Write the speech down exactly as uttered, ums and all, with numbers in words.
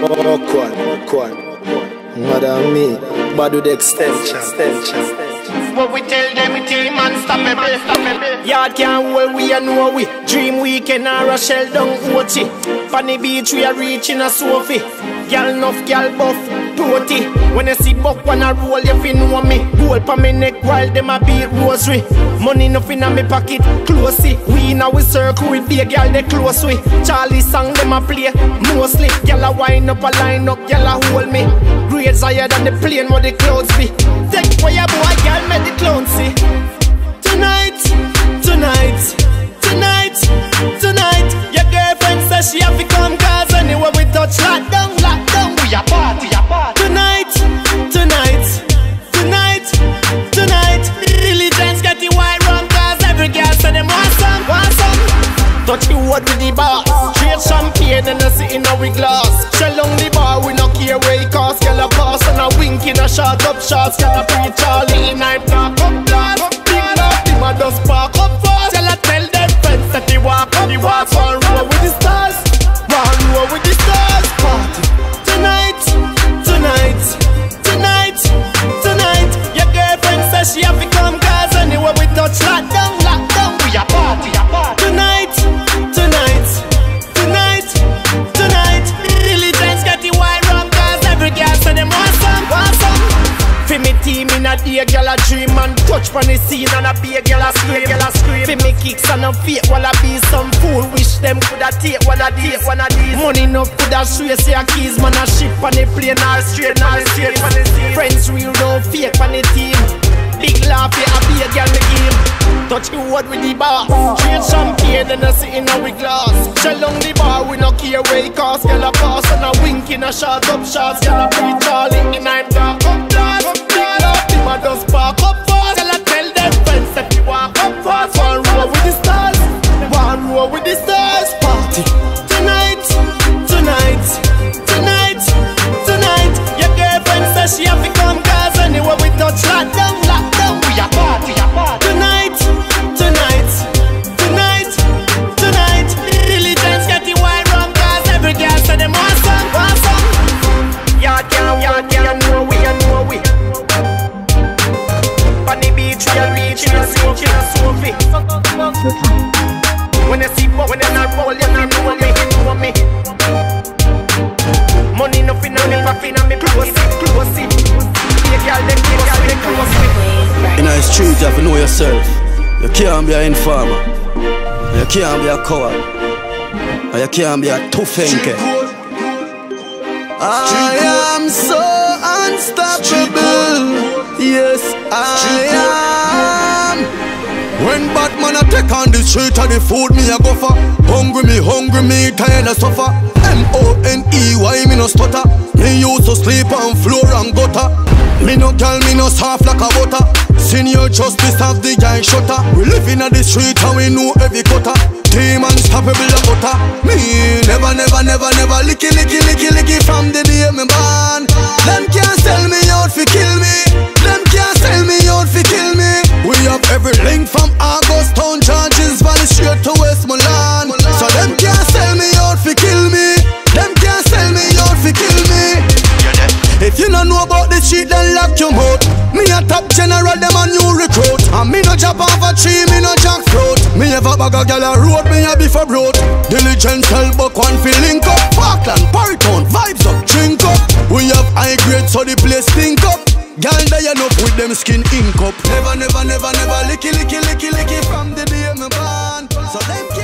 Awkward, awkward. Madam me, bad with the extension. What we tell them, we tell him unstoppable, stoppable. Yard can't hold we and know we. Dream weekend or a shell down O T. Funny beach we are reaching a Sophie. Girl enough, girl buff, totty. When you see buck wanna roll, you fi know me. Gold pa me neck while them a beat rosary. Money nothing in me pocket, closely. We in our circle with be a girl they close with. Charlie song them a play, mostly. Girl a wind up a line up, girl a hold me. Grades higher than the plane where the clouds be. Take for your boy, girl make the clown see. Tonight, tonight, tonight, tonight. Your girlfriend says she have to come cause anywhere we touch lockdown, lockdown. We a party, a party. Tonight, tonight, tonight, tonight. Diligence get the white rum cause every girl say them want some, want some. Touch the wood with the boss. Straight champagne and a sit in our glass. Shell on the bar, we no care where it cost. Girl a pass and a wink in a shot up shots. Girl a pre Charlie in a knock up blast. Big knock, him a just park up fast. Girl a tell them friends that they walk up, they walk one row with the stars. One row with the stars. Party tonight, tonight, tonight, tonight. Your girlfriend says she have to come cause anywhere we touch lockdown, lockdown. We a party, a party. Tonight, tonight, tonight, tonight. Diligence get the white rum cause every girl say them want some, want some. Fi me team in a day, girl a dream and touch pon the scene and a be a girl a scream, girl a scream. Fi me kicks and a fake while I be some fool. Wish them coulda take one of these, one of these. Money enough coulda straight say a keys, man a ship on the plane or straight, or straight pon the scene. Friends real no fake pon the team. Big laugh, yeah, I be a girl me game. Touch the wood with the bar. Straight champagne and a sit in a glass. Shell on the bar, we no care where it cost. Girl a pass and a wink in a shot up shots. Girl a pre Charlie in a dark up blast. Big laugh, him a just park up fast. Girl a tell them friends that we walk up fast. One row with the stars, one row with the stars. Party tonight, tonight, tonight, tonight. Your girlfriend says she have to come cause anywhere we touch lockdown, lockdown. We a party, a party. Tonight, tonight, tonight, tonight. Diligence get the white rum cause every girl say them want some, want some. Yard can't, yard can't know we, and know we. On the beach we are reaching a Sophie, a Sophie. When you see buck, when you not roll, you not know me, you know me. Money nothing on me, popping on me, close it, close it. Be a girl, them be a girl, them close it. In the street you have to know yourself. You can't be an informer. You can't be a coward. And you can't be a toughenke. I am so unstoppable. Yes, I am. When Batman a take on the street of the food me a go for. Hungry me, hungry me, tired of suffer. M O N E Y me no stutter. Me used to sleep on floor and gutter. Me no girl, me no soft like a butter. Senior justice of the guy shutter. We live in the street and we know every cutter. Team unstoppable a butter. Me never, never, never, never licky, licky, licky, licky from the day me born. Them can't sell me out fi kill me. Them can't sell me out fi kill me. We have every link from August Town, Georges Valley straight to Westmoreland. So them can't sell me out fi kill me. Them can't sell me out fi kill me. If you don't know about the street, then lock your mouth. Me a top general, them a new recruit. And me no jump off a tree, me no jackfruit. Me have a bag of gal a road, me a beef a broad. Diligence, hell, buck one fi link up. Parkland, Paritown, vibes up, drink up. We have high grade, so the place stink up. Gal die enough with them skin ink up. Never, never, never, never licky, licky, licky, licky from the day me born. So them